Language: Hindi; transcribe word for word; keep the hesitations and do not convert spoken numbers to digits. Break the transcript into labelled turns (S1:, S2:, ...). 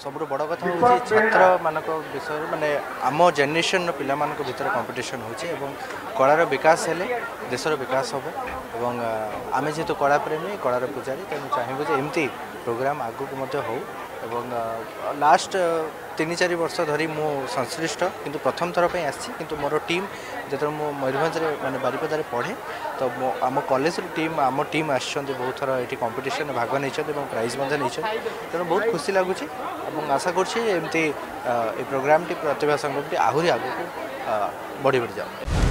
S1: सबुठ बड़ कथा हूँ छात्र मान विषय मानने आम जेनेरेशन पिला भर कंपटीशन हो कलार विकास हेले देशर विकास हम और आम जेहेतु कला प्रेमी कलार पूजारी तेणु चाहबू एमती प्रोग्राम आगक हो लास्ट तीन चार वर्ष धरी मु संश्लिष्ट किंतु प्रथम थर पर आसी मोर टीम जो मयूरभंज माने बारिपदारे पढ़े तो आम कॉलेज टीम आम टीम आसछन्ति बहुत थर ये कंपटीशन भाग नहीं प्राइज नहीं तेणु बहुत खुशी लगुच आशा करमती प्रोग्राम टी प्रतिभा संगम टी आहरी आगक बढ़ी बढ़ी जाओ।